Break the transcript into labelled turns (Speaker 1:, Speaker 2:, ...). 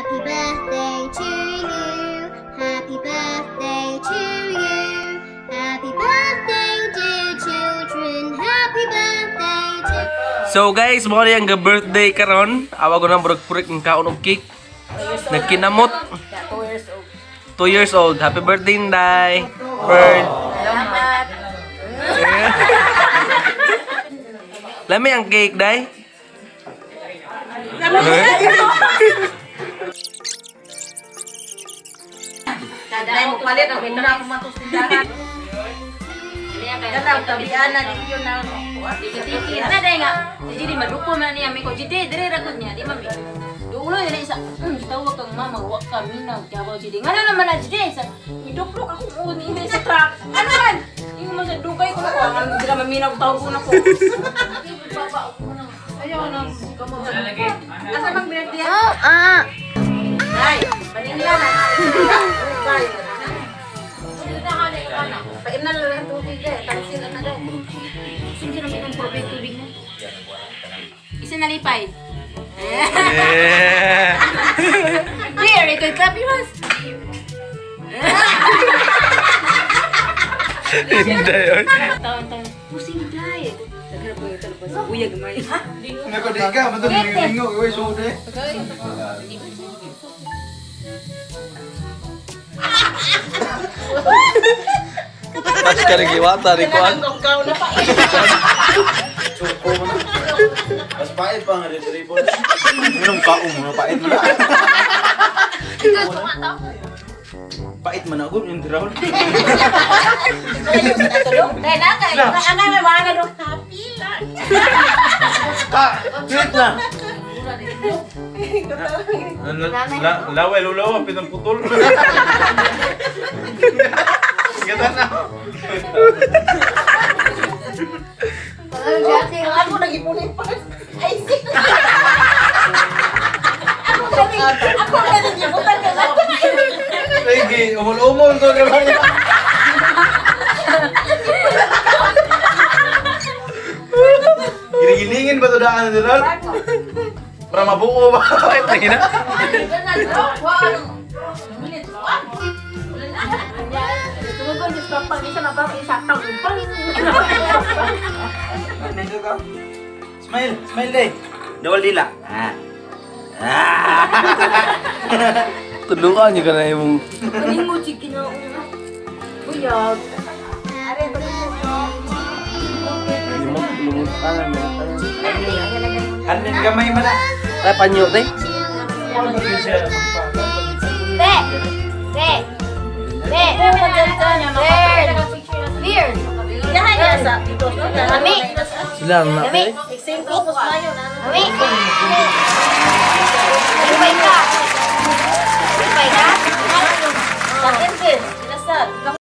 Speaker 1: Happy birthday to you. Happy birthday to you. Happy birthday dear children. Happy birthday to you.
Speaker 2: So guys, mo yang birthday karon. Awa ko nang burog-purik ng kaon og cake. Nagkinamot. 2 years old. Happy birthday, Inday. Bird.
Speaker 3: Salamat.
Speaker 2: Lami ang cake, Day.
Speaker 3: Dahil mo palit ang muna akong matustindahan. Kaya tabian na din yun na tiki-tiki. Ano dahil nga, jadi madupo man niya. May ko, jadi dire ragot niya. Di mami. Dulo yun isa. Tawag kang mama, wak kami na. Kaya jadi, nga na naman na jadi. Iduplok ako mo ni sa truck. Ano man? Yung mga dugay ko na ko. Ang sila maminaw, tawag ko na ko. Ayaw na. Asa bang binagdiyan? Ay, panindihan na. Ay, pain na lang ang tubig eh. Tansin na daw. Sige na may problema tubig na. Isa na lipay. Here, ito yung clap yours.
Speaker 2: Inday, oy.
Speaker 3: Taon-taon. Pusing day. Nagharap ko yung talapos. Uyag mo yun.
Speaker 4: Nakadiga, matang lingo, uy, sude.
Speaker 2: Mas ka nagiwata, Rikuan.
Speaker 4: Mas pait pa nga rin, Ribon. Minum kaong mo, pait mo na.
Speaker 3: Ikaw, tumatao.
Speaker 4: Pait man ako, yung drawl.
Speaker 3: Dahil na kayo. Ang may mga na doon. Happy lang.
Speaker 4: Sweet na.
Speaker 5: Laway, lulawa, pinang putol. Gata na.
Speaker 3: Ako nag-ipunin pa. Ay, sit. Ako nag-iputan ka lang.
Speaker 4: Sige, umul-umul to naman. Giling-gilingin ba ito daan na Ronald? Para mabuo ba?
Speaker 2: Bakit na gina?
Speaker 4: Smile, smile day. Dawal dila.
Speaker 2: Tulungan niyo ka na yung...
Speaker 3: Uyag.
Speaker 4: Kanin gamay man na.
Speaker 2: Ay, panyo, Day.
Speaker 3: Beard. Yahan niya sa dito. Mami.
Speaker 2: Sila ang na,
Speaker 3: Mami. Same focus na yun. Mami. Lupay ka. Lupay ka? Sa 10 pin. Sinasad.